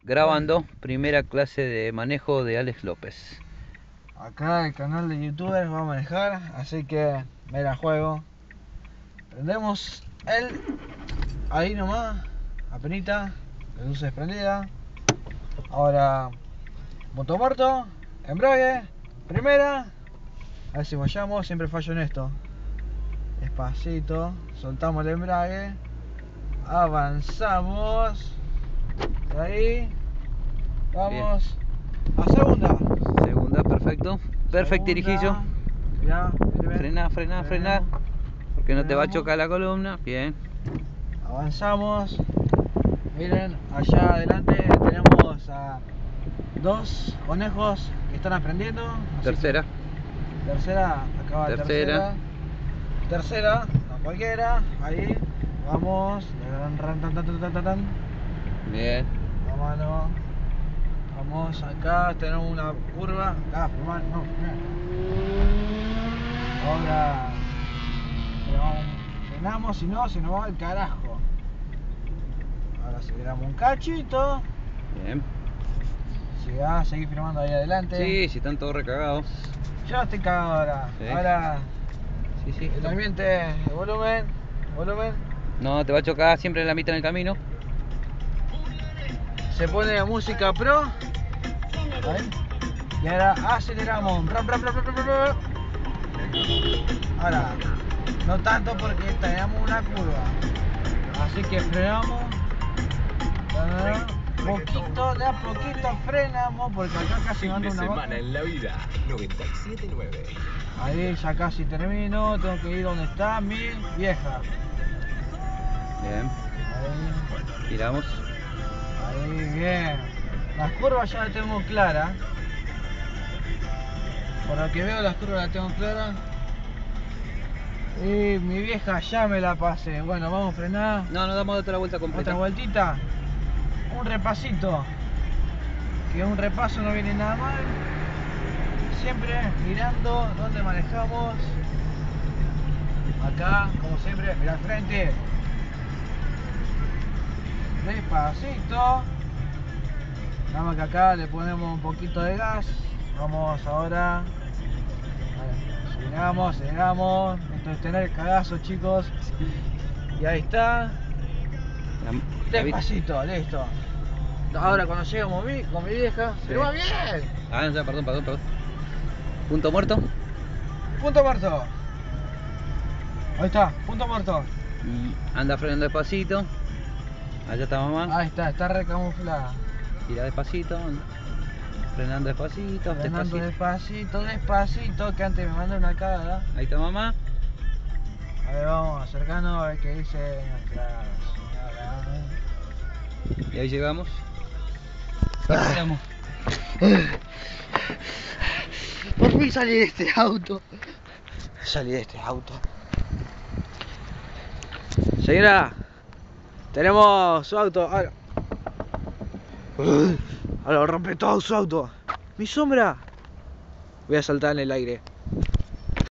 grabando primera clase de manejo de Alex López. Acá el canal de youtubers va a manejar, así que me la juego. Prendemos ahí nomás, apenita, la luz desprendida. Ahora, motor muerto, embrague, primera. A ver si fallamos, siempre fallo en esto. Despacito, soltamos el embrague, avanzamos. De ahí, vamos. Bien. A segunda. Segunda, perfecto. Perfecto, Tirijillo. Mirá, Frena. Porque no te va a chocar la columna. Bien. Avanzamos. Miren, allá adelante tenemos a dos conejos que están aprendiendo. Tercera. Acaba tercera, no cualquiera. Ahí, vamos. Bien. La mano. Vamos, acá tenemos una curva. Acá, no. Ahora frenamos, si no, se nos va al carajo. Ahora aceleramos un cachito. Bien. Seguir filmando ahí adelante. Sí, si están todos recagados. Yo estoy cagado ahora. Sí. Ahora Sí. el ambiente, el volumen. No, te va a chocar siempre en la mitad del camino. Se pone música pro. Ahí. Y ahora aceleramos. Ahora, no tanto porque tenemos una curva. Así que frenamos. De a poquito frenamos porque acá casi mando una semana en la vida 97.9. Ahí ya casi termino, tengo que ir donde está mi vieja. Bien. Ahí. Tiramos. Ahí, bien. Las curvas ya las tengo claras. Por lo que veo las curvas las tengo claras. Y mi vieja ya me la pasé. Bueno, vamos a frenar. No, damos otra vuelta completa. Otra vueltita. Un repasito. Que un repaso no viene nada mal. Siempre mirando dónde manejamos. Acá, como siempre, mira al frente. Despacito. Nada más que acá le ponemos un poquito de gas. Vamos ahora. Aceleramos. Esto es tener el cagazo, chicos. Y ahí está. Despacito, listo. Ahora cuando llegamos con mi vieja, sí. ¡Se va bien! Ah, no, perdón. Punto muerto. Punto muerto. Ahí está, punto muerto. Y anda frenando despacito. Allá está mamá. Ahí está recamuflada. Tira despacito. Frenando despacito. Despacito, que antes me mandó una cagada. Ahí está mamá. A ver, vamos acercando a ver qué dice nuestra señora. Y ahí llegamos. Por fin salí de este auto. Señora, tenemos su auto. Ahora rompe todo su auto. Mi sombra. Voy a saltar en el aire.